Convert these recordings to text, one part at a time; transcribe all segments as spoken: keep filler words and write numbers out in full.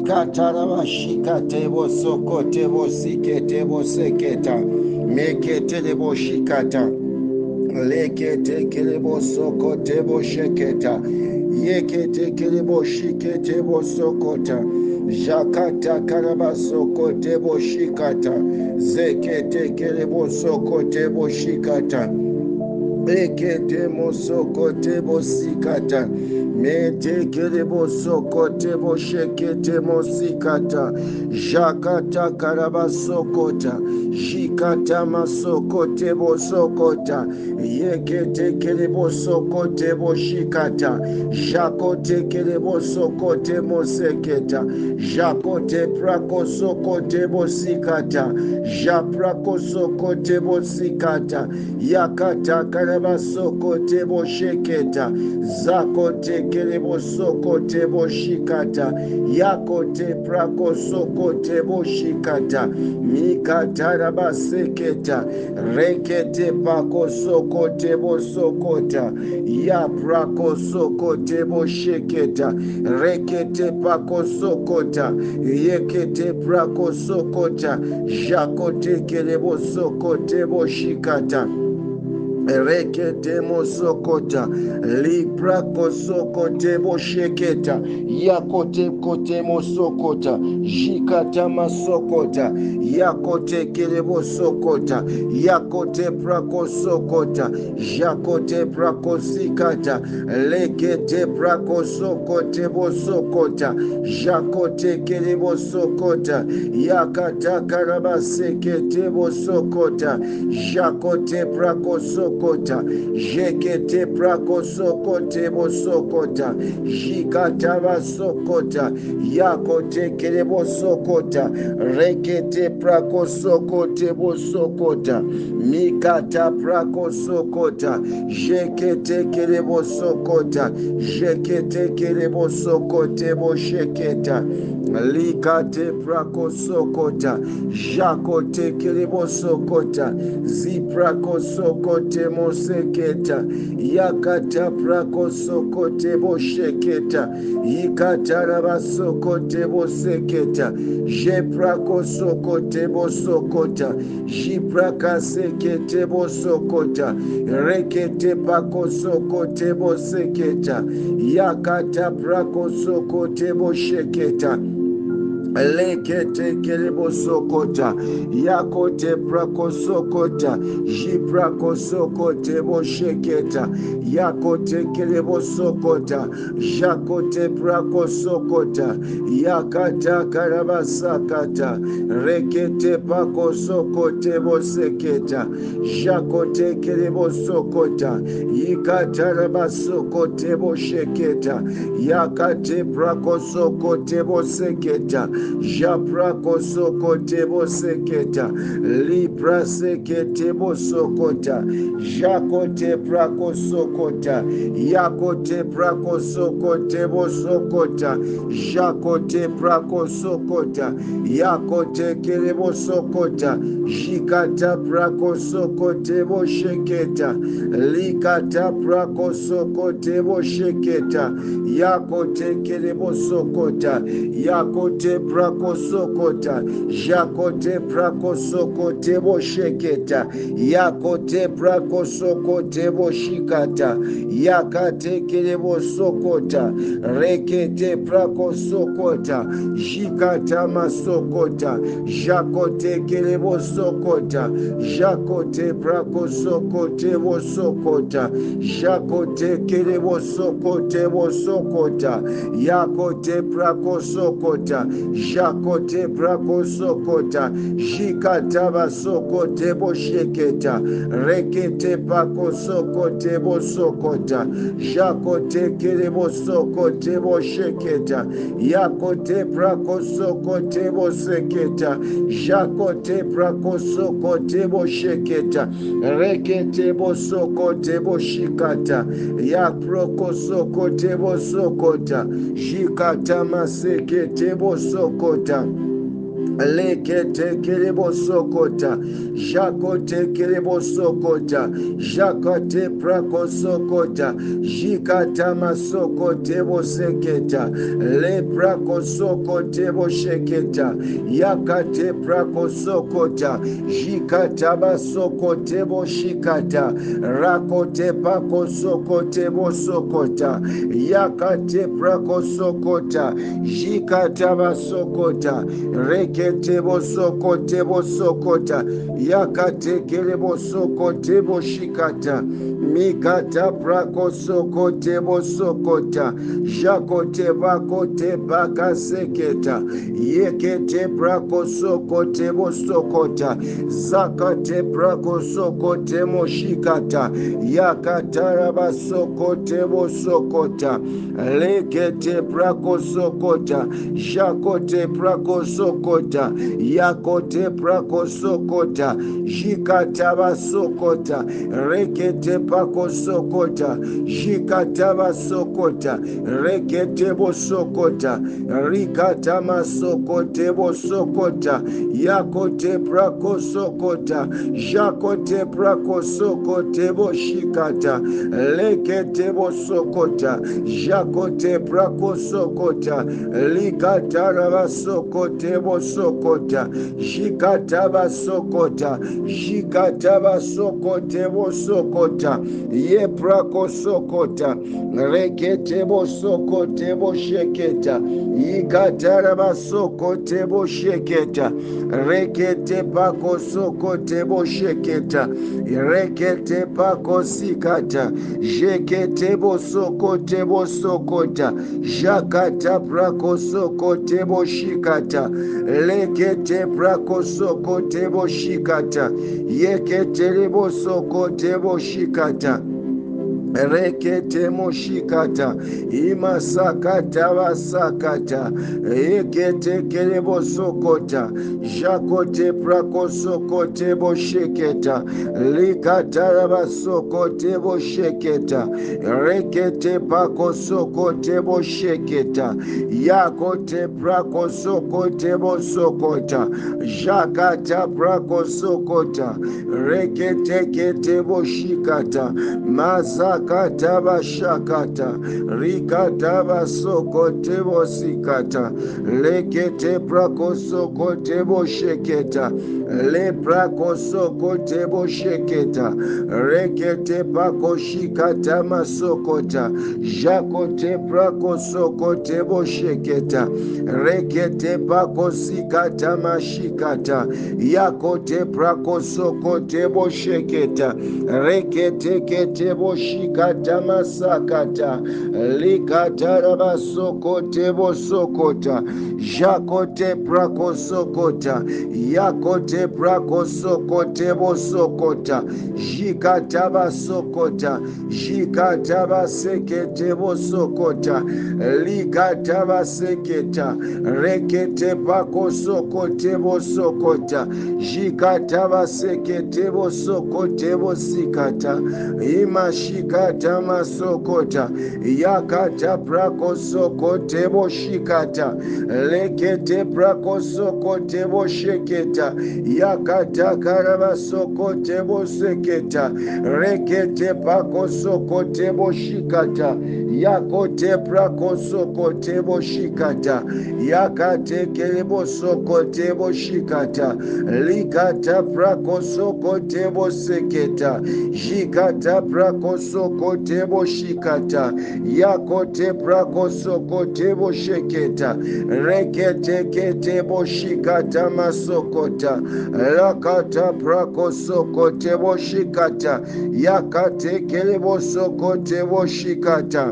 Likataraba shikate bo sokote bo sikete bo seketa. Mekete de bo shikata. Lekete kelebo sokote bo sheketa. Yekete kelebo shikete bo sokota. Jakata karaba sokote bo shikata. Zekete kelebo sokote bo shikata. Ekete mosokote bo sikata. Mete kelebo sokote bo shekete mosikata. Jakata karaba sokota. Jikata masokote bo sokota. Yekete kelebo sokote bo shikata. Jakote kelebo sokote moseketa. Jakote prako sokote bo sikata. Japrako sokote bo sikata. Yakata karaba sokote bo sheketa. Zakote kelebo sokote bo shikata. Yakote prako sokote bo shikata. Mikata raba seketa. Rekete pako sokote bo sokota. Ya prako sokote bo sheketa. Rekete pako sokota. Yekete prako sokota. Jakote kelebo sokote bo shikata. Rekete mosokota. Libra kosokote bosheketa. Yakote kote mosokota. Jikata masokota. Yakote kelebo sokota. Yakote prako sokota. Jakote prako sikata. Lekete prako sokote bosokota. Jakote kelebo sokota. Yakata karaba sekete bosokota. Jakote prako sokota. Kota, jekete prako sokote bo sokota, jikata ba sokota, yakote kelebo sokota, rekete prako sokote bo sokota, mikata prako sokota, jekete kelebo sokota, jekete kelebo sokote bo sheketa. Likate prako sokota, jakote kelebo sokota, ziprako sokote moseketa, yakata prako sokote bo sheketa, yikatara ba sokote bo seketa, jeprako sokote bo sokota, jipraka sekete bo sokota, rekete pako sokote bo seketa, yakata prako sokote bo sheketa. Lekete kelebo sokota. Yakote prako sokota. Jiprako sokote bo sheketa. Yakote kelebo sokota. Jakote prako sokota. Yakata karabasakata. Rekete pako sokote bo seketa. Jakote kelebo sokota. Yikata rabasokote bo sheketa. Yakate prako sokote bo seketa. Japrako sokote bo seketa. Libra sekete bo sokota. Jakote prako sokota. Yakote prako sokote bo sokota. Jakote prako sokota. Yakote kelebo sokota. Jikata prako sokote bo sheketa. Likata prako sokote bo sheketa. Yakote kelebo sokota. Yakote prako sokota. Jakote prako sokote bo sheketa. Yakote prako sokote bo shikata. Yakate kelebo sokota. Rekete prako sokota. Jikata masokota. Jakote kelebo sokota. Jakote prako sokote bo sokota. Jakote kelebo sokote bo sokota. Yakote prako sokota. Jakote prako sokota. Jikata basokote bo sheketa. Rekete pako sokote bo sokota. Jakote kelebo sokote bo sheketa. Yakote prako sokote bo seketa. Jakote prako sokote bo sheketa. Rekete bo sokote bo shikata. Yaproko sokote bo sokota. Jikata masekete bo sokota. lekete kerebo sokota, jakote kerebo sokota, jakate prako sokota, jikata masoko tebo seketa, le prako soko tebo sheketa, yakate prako sokota, jikata basoko tebo shikata, rakote pako soko tebo sokota, yakate prako sokota, jikata basokota, rekete bosoko tebo sokota, yakate kerebo soko tebo shikata, mikata prako soko tebo sokota, jakote bakote baka seketa, yekete prako soko tebo sokota, zakate prako soko temo shikata, yakatara basoko tebo sokota, lekete prako sokota, jakote prako sokota, yakote prako sokota, jikata basokota, rekete pako sokota, jikata basokota, rekete bosokota, rikata masokote bosokota, yakote prako sokota, jakote prako sokote boshikata, lekete bosokota, jakote prako sokota, likata rabasokote bosokota, jikata basokota, jikata basokote bosokota, ye prako sokota, rekete bosokote bosheketa, ikatara basokote bosheketa, rekete pako sokote bosheketa, rekete pako sikata, jekete bosokote bosokota, jakata prako sokote boshikata, lekete prako sokote boshikata, yekete bosokote boshikata, rekete moshikata, imasakata basakata, ekete kerebo sokota, jakote prako sokote bosheketa, likata basokote bosheketa, rekete pako sokote bosheketa, yakote prako sokote bosokota, jakata prako sokota, rekete kete boshikata, mazaka kataba shakata, rikataba sokote bosikata, lekete prako sokote bosheketa, le prako sokote bosheketa, rekete pako shikata masokota, jakote prako sokote bosheketa, rekete pako sikata mashikata, yakote prako sokote bosheketa, rekete kete boshikata, kata masakata, likata basokote bosokota, jakote prako sokota, yakote prako sokote bosokota, jikata basokota, jikata basekete bosokota, likata baseketa, rekete pako sokote bosokota, jikata basekete bosokote bosikata, imashika kata masokota, yakata prako sokote boshikata, lekete prako sokote bosheketa, yakata karaba sokote boseketa, rekete pako sokote boshikata, yakote prako sokote boshikata, yakate kelebo sokote boshikata, likata prako sokote boseketa, jikata prako sokote boshikata, yakote prako sokote bosheketa, rekete kete boshikata masokota, lakata prako sokote boshikata, yakate kelebo sokote boshikata,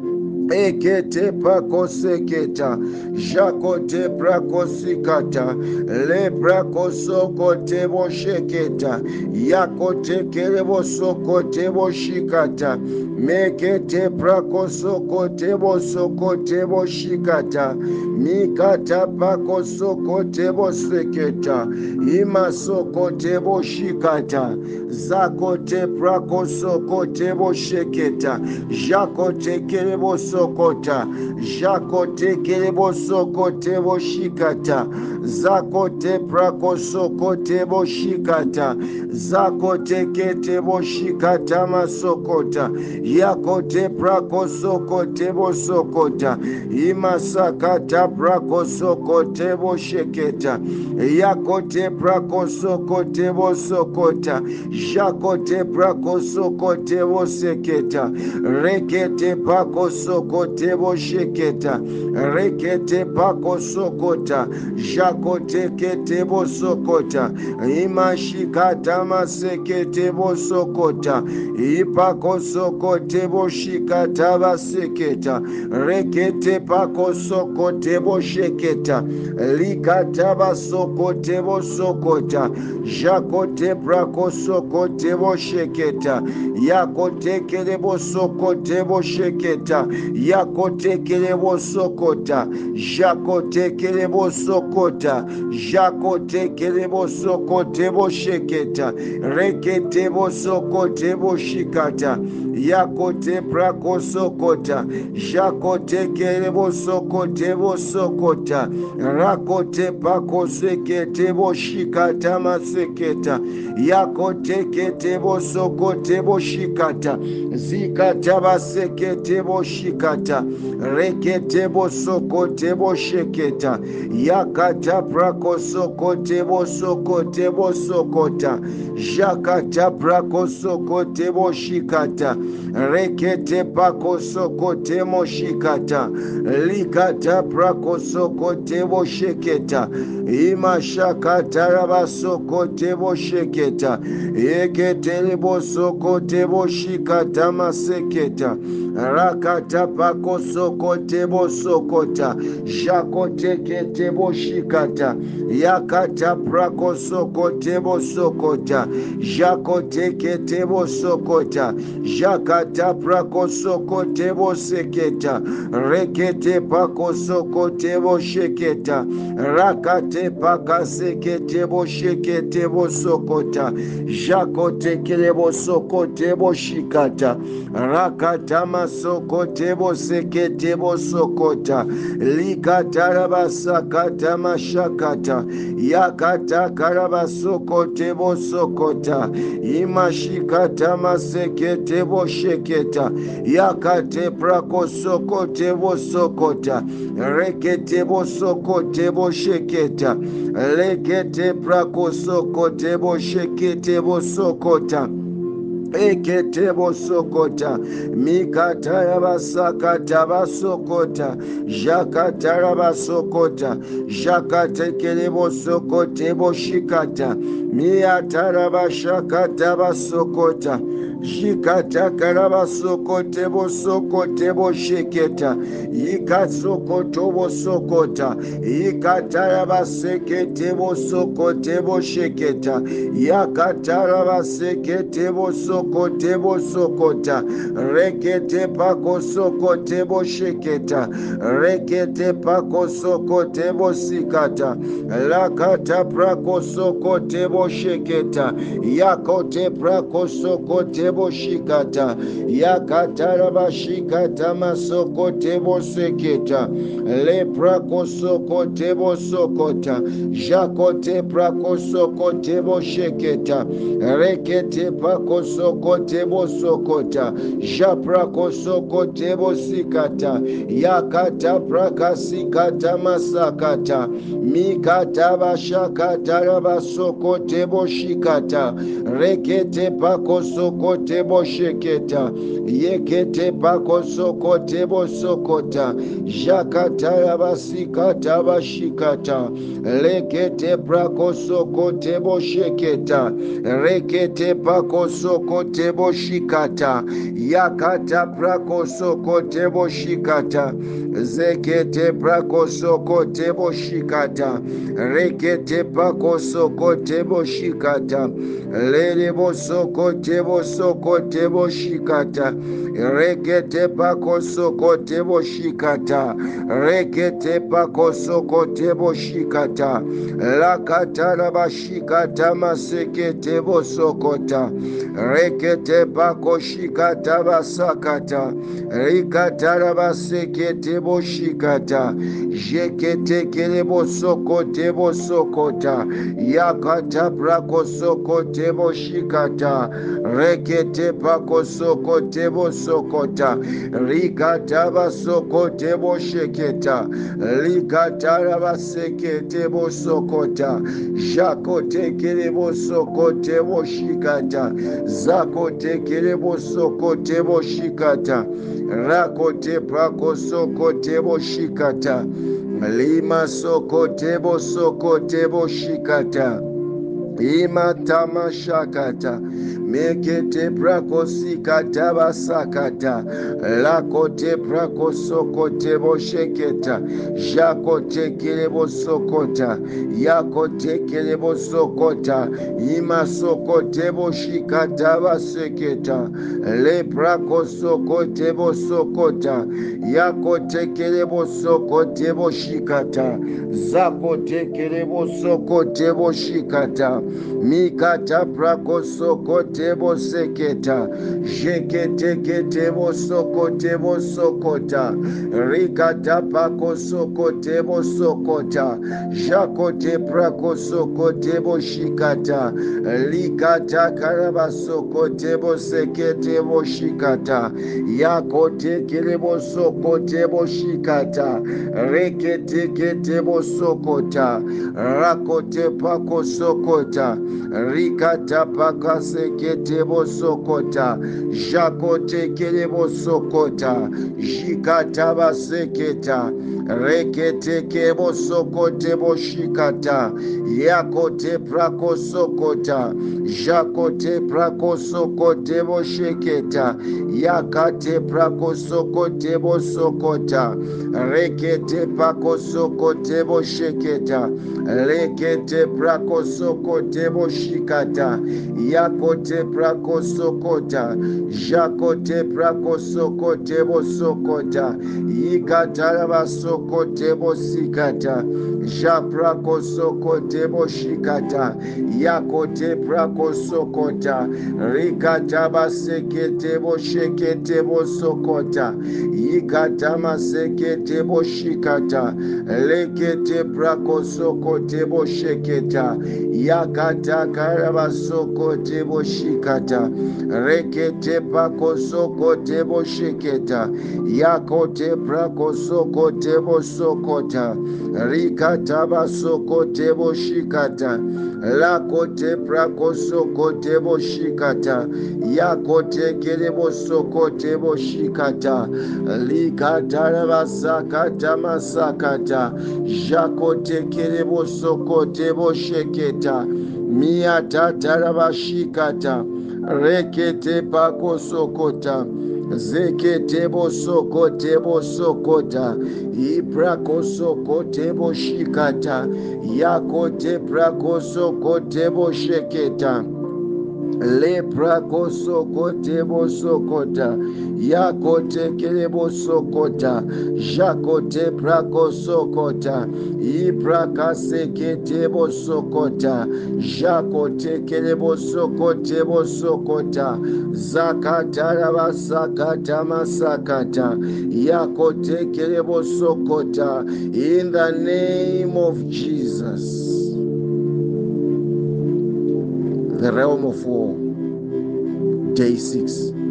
ekete pako seketa, jakote prako sikata, le prako sokote bosheketa, yakote kelebo sokote boshikata, mekete prako sokote bosokote boshikata, mikata pako soko tebo seketa ima soko tebo shikata zako te prako soko tebo sheketa jako tekelebo sokota jako tekelebo soko tebo shikata zako te prako soko tebo shikata zako teke tebo shikata masokota yako te prako soko tebo sokota imasakata prako soko tebo sheketa yako te prako soko tebo sokota jako te prako soko tebo seketa rekete pako soko tebo sheketa rekete pako sokota jako teke tebo sokota imashikata maseke tebo sokota ipako soko tebo shikata baseketa rekete pako soko tebo sheketa likata basoko tebo sokota jako te prako soko tebo sheketa yako tekelebo soko tebo sheketa yako tekelebo sokota jako tekelebo sokota jako tekelebo soko tebo sheketa reketebo soko tebo shikata yako te prako sokota jako tekelebo soko tebo sokota rako te pako seke tebo shikata maseketa yako teke tebo soko tebo shikata zikata baseke tebo shikata reke tebo soko tebo sheketa yakata prako soko tebo soko tebo sokota jakata prako soko tebo shikata rekete pako soko temo shikata likata prako soko tebo sheketa imashakata rabasoko tebo sheketa eketelebo soko tebo shikata maseketa rakata pako soko tebo sokota jako teke tebo shikata yakata prako soko tebo sokota jako teke tebo sokota jakata prako soko tebo seketa rekete pako soko tebo sheketa rakate paka seke tebo shekete bo sokota jako tekelebo soko tebo shikata rakata masoko tebo seke tebo sokota likata rabasakata mashakata yakata karabasoko tebo sokota imashikata maseke tebo sheketa yakate prako soko tebo sokota rekete bo soko tebo sheketa lekete prako soko tebo shekete bo sokota eketebo sokota mikata yabasakata basokota jakata rabasokota jakatekelebo sokotebo shikata miatarabashakata basokota jikata karabasokotebo sokotebo sheketa ikasokotobo sokota ikatarabaseketebo sokotebo sheketa yakatarabaseketebo sokota Sokotebo sokota rekete pako sokotebo sheketa rekete pako sokotebo sikata lakata prako sokotebo sheketa yakote prako sokotebo shikata yakata rabashikata masokotebo seketa le prako sokotebo sokota jakote prako sokotebo sheketa rekete pako sokotebo Kotebo sokota japrako sokotebo sikata yakata praka sikata masakata mikata bashakata rabasokotebo shikata rekete pako sokotebo sheketa yekete pako sokotebo sokota jakata rabasikata bashikata lekete prako sokotebo sheketa rekete pako sokotebo tebo shikata yakata prako soko tebo shikata zekete prako soko tebo shikata rekete pako soko tebo shikata lerebo soko tebo soko tebo shikata rekete pakosoko tebo shikata, rekete pakosoko tebo shikata, lakata rabashikata maseke tebo sokota, rekete pakoshikata basakata, rikata rabaseke tebo shikata, jekete kelebo soko tebo sokota, yakata prakosoko tebo shikata, rekete pakosoko tebo sokota, rikata basoko tebo sheketa, likata rabaseke tebo sokota, jakote kelebo soko tebo shikata, zakote kelebo soko tebo shikata, rakote prakosoko tebo shikata, lima soko tebo soko tebo shikata, imatama shakata, mekete prakosikata basakata, lakote prakosoko tebo sheketa, jakote kelebo sokota, yakote kelebo sokota, imasoko tebo shikata baseketa, le prakosoko tebo sokota, yakote kelebo soko tebo shikata, zakote kelebo soko tebo shikata, mikata prakosoko tebo seketa, jekete ketebo soko tebo sokota, rikata pakosoko tebo sokota, jakote prakosoko tebo shikata, likata karabasoko tebo seketebo shikata, yakote kelebo soko tebo shikata, rekete ketebo sokota, rakote pakosokota, rikata pakaseketebo sokota, jakote kelebo sokota, jikata baseketa, rekete kebo sokotebo shikata, yakote prakosokota, jakote prakosokotebo sheketa, yakate prakosokotebo sokota, rekete pakosokotebo sheketa, lekete prakosokotebo shikata, yakote prakosokota, jakote prakosokotebo sokota, yikata sokotebo sikata, japrakosokotebo shikata, yakote prakosokota, rikata baseketebo sheketebo sokota, yikata maseketebo shikata, lekete prakosokotebo sheketa, yakata karabasokotebo shikata, rekete pakosokotebo sheketa, yakote prakosokotebo sokota, rikata basokotebo shikata, lakote prakosokotebo shikata, yakote kelebo sokotebo shikata, likata basakata masakata, jakote kelebo sokotebo sheketa, miatata rabashikata, rekete pakosokota, zeketebo sokotebo sokota, iprakosokotebo shikata, yakote prakosokotebo sheketa, leprakosokotebo sokota, yakote kelebo sokota, jakote prakosokota, iprakaseketebo sokota, jakote kelebo sokotebo sokota, zakata basakata masakata, yakote kelebo sokota, in the name of Jesus. The realm of war, day six.